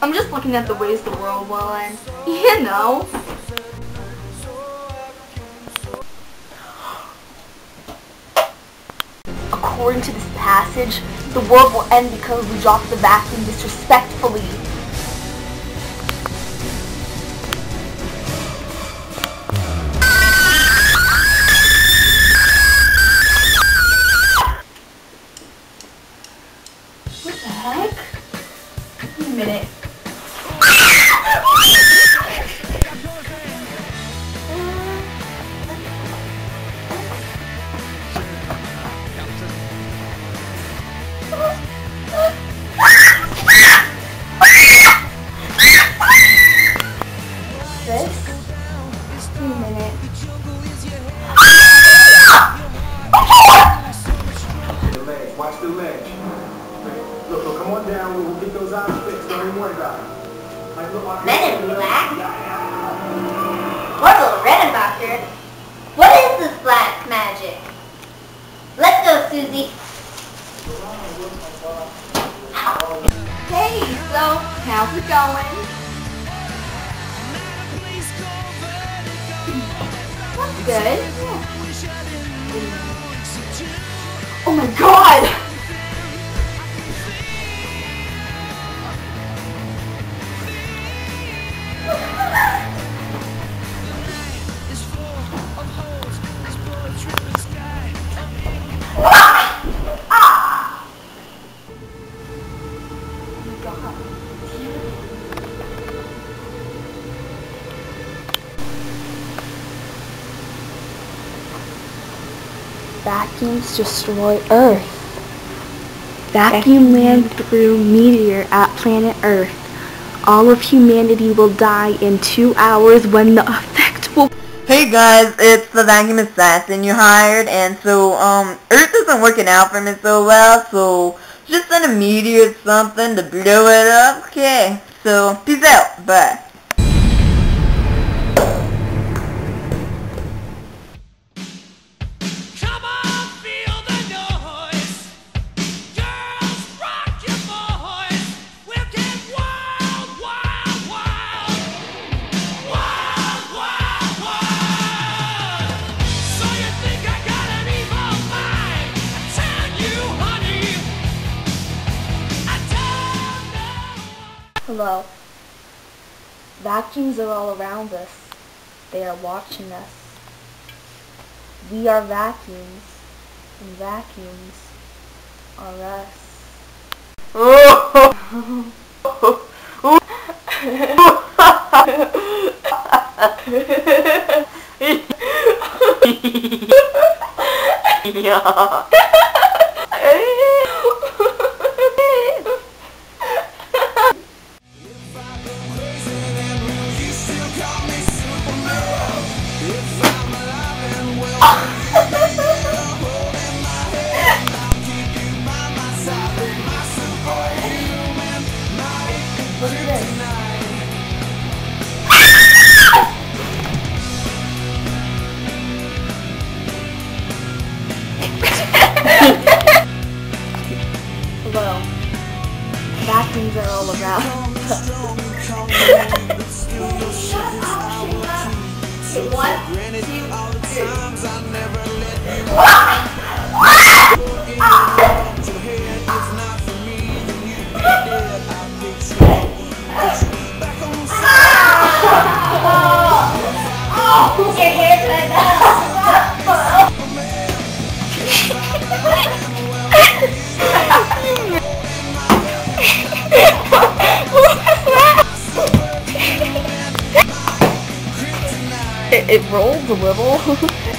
I'm just looking at the ways the world will end. You know. According to this passage, the world will end because we dropped the vacuum disrespectfully. What the heck? Wait a minute. Watch the ledge. Look, come on down. We'll get those eyes fixed. Don't even worry about it. Men in black? What's all red about here? What is this black magic? Let's go, Susie. Hey, so how's it going? That's good. Yeah. Oh my god! Vacuums destroy Earth. Vacuum land through meteor at planet Earth. All of humanity will die in 2 hours when the effect will... Hey guys, it's the vacuum assassin you hired, and so, Earth isn't working out for me so well, so just send a meteor or something to blow it up. Okay, so peace out, bye. Hello. Vacuums are all around us. They are watching us. We are vacuums, and vacuums are us. Yeah. Hello. Vacuums are all around. Okay, 1, 2, 3. Your hair's like that. It rolls a little.